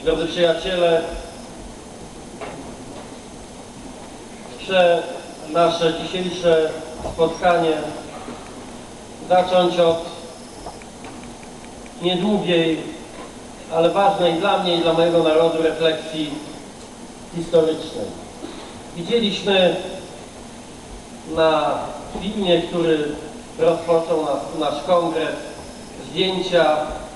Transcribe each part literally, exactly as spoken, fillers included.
Drodzy przyjaciele, chcę nasze dzisiejsze spotkanie zacząć od niedługiej, ale ważnej dla mnie i dla mojego narodu refleksji historycznej. Widzieliśmy na filmie, który rozpoczął nas, nasz kongres, zdjęcia,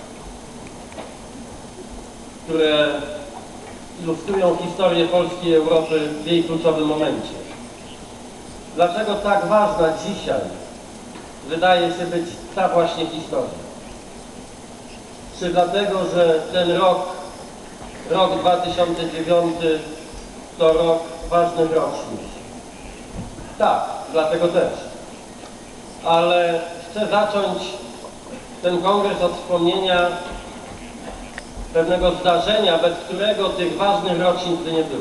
które ilustrują historię Polski i Europy w jej kluczowym momencie. Dlaczego tak ważna dzisiaj wydaje się być ta właśnie historia? Czy dlatego, że ten rok, rok dwa tysiące dziewiąty, to rok ważnych rocznic? Tak, dlatego też. Ale chcę zacząć ten kongres od wspomnienia pewnego zdarzenia, bez którego tych ważnych rocznic by nie było.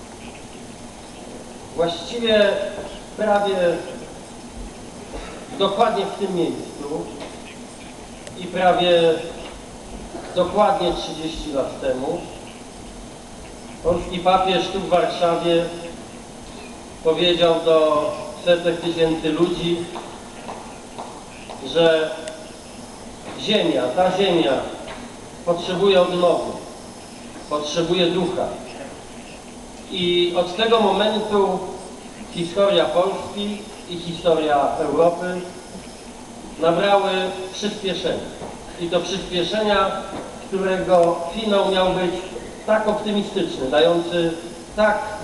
Właściwie prawie dokładnie w tym miejscu i prawie dokładnie trzydzieści lat temu polski papież tu w Warszawie powiedział do setek tysięcy ludzi, że ziemia, ta ziemia potrzebuje odnowy, potrzebuje ducha. I od tego momentu historia Polski i historia Europy nabrały przyspieszenia. I to przyspieszenia, którego finał miał być tak optymistyczny, dający tak